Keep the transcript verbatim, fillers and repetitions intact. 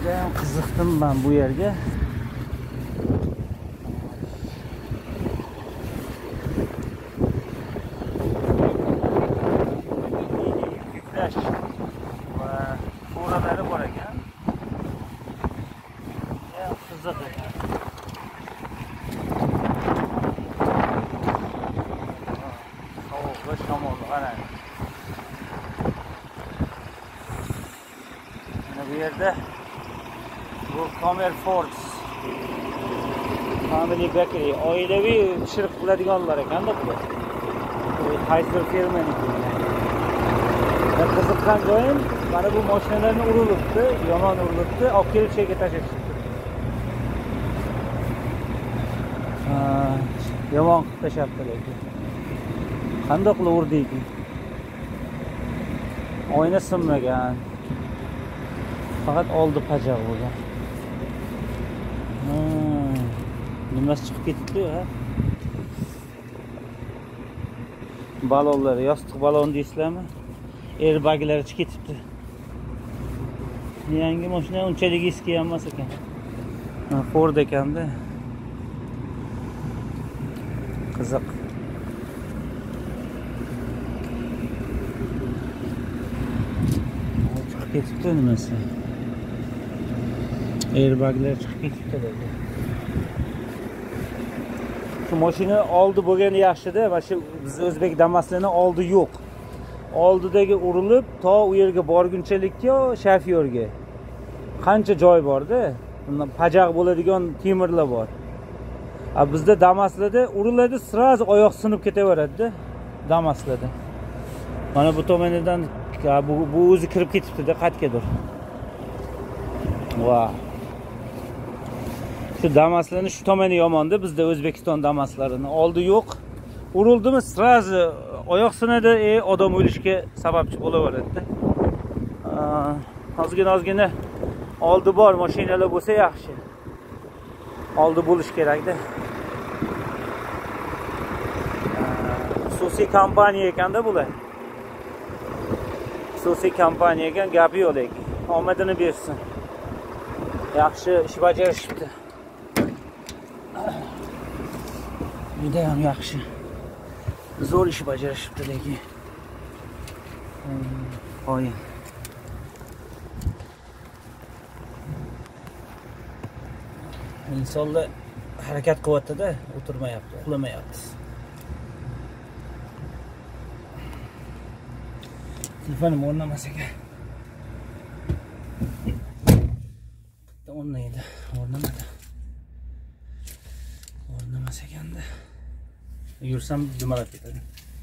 Judayam qiziqdim men bu yerga. Yuklash va furalari bor ekan. Ya qiziq ekan. Sovuq va shamol qarang. Bu yerda bu Comer Foods Family Bakery oilaviy pishiriq qiladiganlar ekanda bu. Qaysi firmaniki. Men qiziqqan joyim mana bu mashinalarni urilibdi, yomon urilibdi, olib kelib shega tashlashdi. Ha, yomon qilib tashlabdi lekin. Qanday qilib urdiki? Oyna sinmagan. Faqat oldi pajaq bo'lgan. Hmm. Nimasi chiqib ketdi, ha? Balonlar, yostiq balon deysizlarmi? Airbaglar chiqib ketibdi. Yangi mashina unchalik eski emas ekan. Ford ekanda. Qiziq. Chiqib ketibdi nimasi? Airbaglar chiqib ketibdi dedi. Shu mashina oldi bo'lgani yaxshi-da, mana shu biz o'zbek Damas'larning oldi yo'q. Oldidagi urilib, to u yerga borgunchalikka shofyorga qancha joy bor-da, bundan pajaq bo'ladigan temirlar bor. A bizda Damas'larda uriladi, sraz oyoq sinib ketaveradi-da, Damas'larda. Mana bu tomonidan bu bu o'zi kirib ketibdi-da, qatgadir. Wow. Şu Damas'larning shu tomoni yomonda, bizda O'zbekiston Damas'larini oldi yo'q. Urildimi, srazi oyoq sinadi, e odam o'lishga sababchi bo'laveradi-da. Ozgina ozgina oldi bor mashinalar bo'lsa yaxshi. Oldi bo'lish kerak-da. Xususiy kompaniya ekanda bular. Xususiy kompaniya ekan, gapi yo'q lekin. Omadini bersin. Yaxshi ish bajarishibdi. Juda ham yaxshi. Zo'r ish bajarishibdi lekin. Qo'yin. Insonlar harakat qilyapti-da, o'tirmayapti, uxlamayapti. Telefonim o'rnamas ekan. O'rnaydi, o'rnamadi. O'rnamas ekanda. Yursam dumalab ketadi.